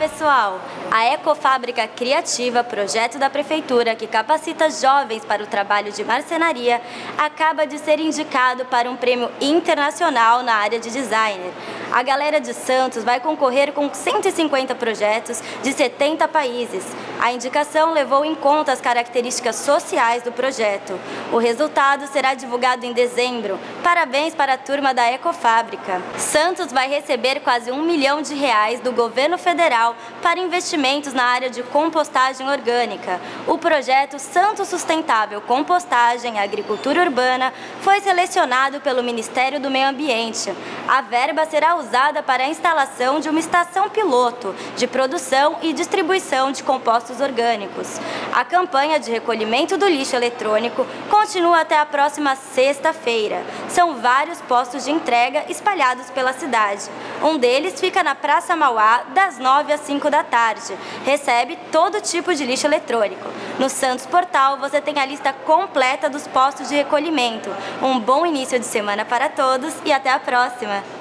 pessoal! A Ecofábrica Criativa, projeto da Prefeitura que capacita jovens para o trabalho de marcenaria, acaba de ser indicado para um prêmio internacional na área de designer. A galera de Santos vai concorrer com 150 projetos de 70 países. A indicação levou em conta as características sociais do projeto. O resultado será divulgado em dezembro. Parabéns para a turma da Ecofábrica. Santos vai receber quase R$1 milhão do governo federal para investimentos na área de compostagem orgânica. O projeto Santos Sustentável Compostagem e Agricultura Urbana foi selecionado pelo Ministério do Meio Ambiente. A verba será usada para a instalação de uma estação piloto de produção e distribuição de compostos orgânicos. A campanha de recolhimento do lixo eletrônico continua até a próxima sexta-feira. São vários postos de entrega espalhados pela cidade. Um deles fica na Praça Mauá, das 9 às 5 da tarde. Recebe todo tipo de lixo eletrônico. No Santos Portal você tem a lista completa dos postos de recolhimento. Um bom início de semana para todos e até a próxima!